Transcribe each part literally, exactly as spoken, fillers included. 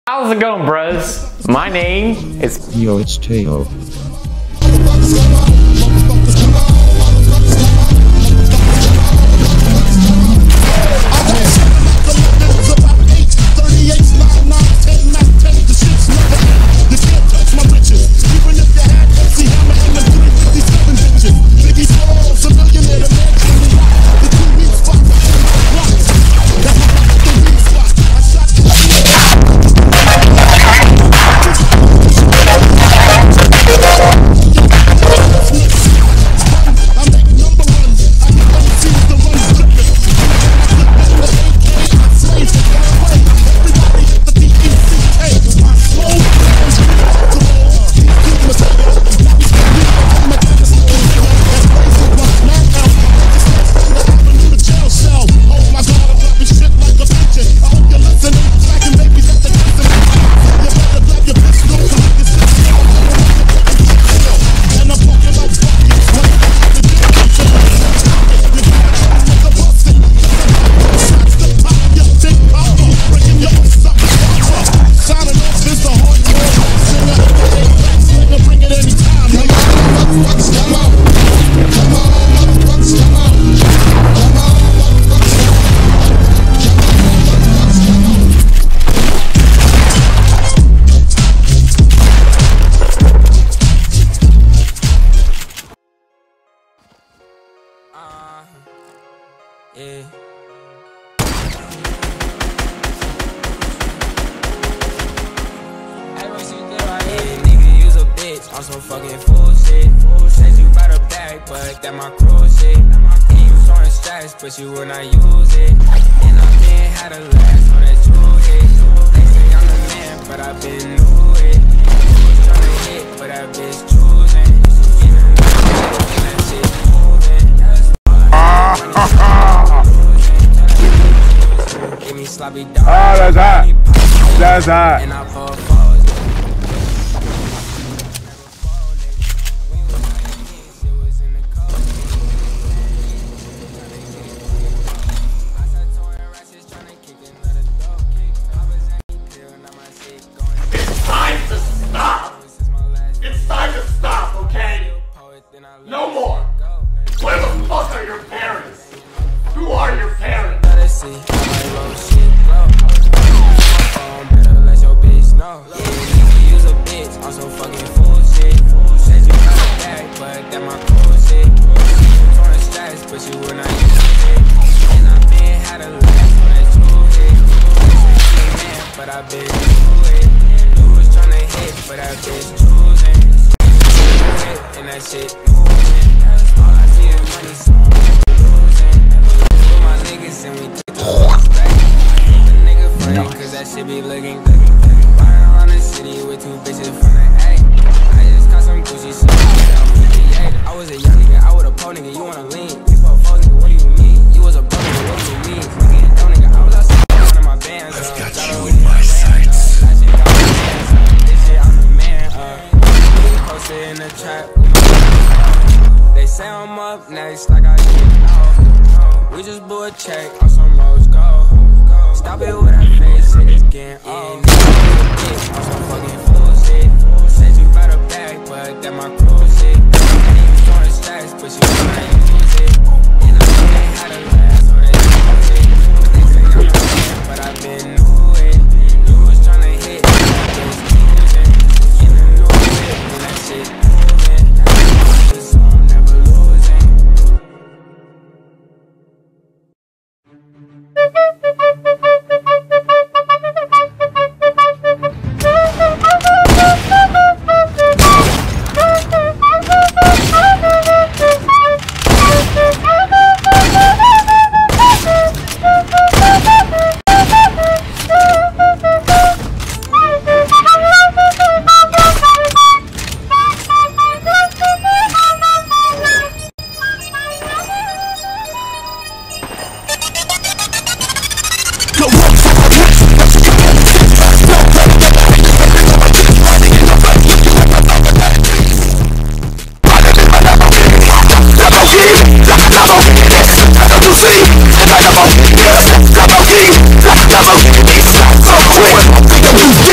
How's it going, bros? My name is Yo, it's Teo. Uh, yeah. Yeah, nigga, you's a bitch on some fucking full shit. Said you brought a bag, but that my cruel shit. And you throwing stress, but you will not use it. And I been had a last on that true hit. They say I'm the man, but I been knew it. Was tryna hit, but that bitch choosing. And that shit moving. Give me sloppy dog. Ah, that's hot. That's hot. And I fall forward. It's time to stop. It's time to stop, okay? No more. Where the fuck are your parents? Who are your parents? On some fucking full shit. Said you got a bag, but that my cool shit. You throwing stress, but you will not use it. And I been had a last on that true hit. Man, but I been through it. You was tryna hit, but that bitch choosing. And that shit moving. All I see is money, so I'm never losing. With my niggas and we get the respect. The nigga funny, cause that shit be looking good. Riding around the city with two bitches from the A. I just got some Gucci shit. I was a young nigga, I was a pro nigga, you wanna lean. You fuck foes nigga, what do you mean? You was a bro nigga, what do you mean? Nigga and dumb nigga, I was outside one of my bands. I've got you in my sights. That shit got my hands up. This shit, I'm the man, uh. Posted in the trap. They say I'm up next, like I get off. We just blew a check on some rose gold. Stop it with that face, shit is getting old. On some fucking full shit. Said you brought a bag, but that my cruel shit. And you throwing stress, but you wanna use it. And I ain't had a last on that shit. They say I'm the man, but I been knew it. You was tryna hit, but I was choosing. In the new whip, and that shit moving. So I'm never losing.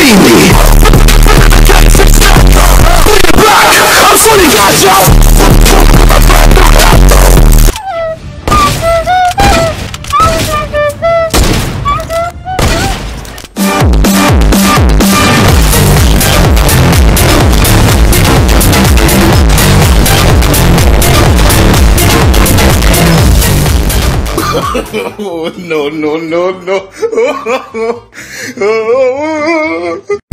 see me. I'm fully got y'all. Oh, no, no, no, no.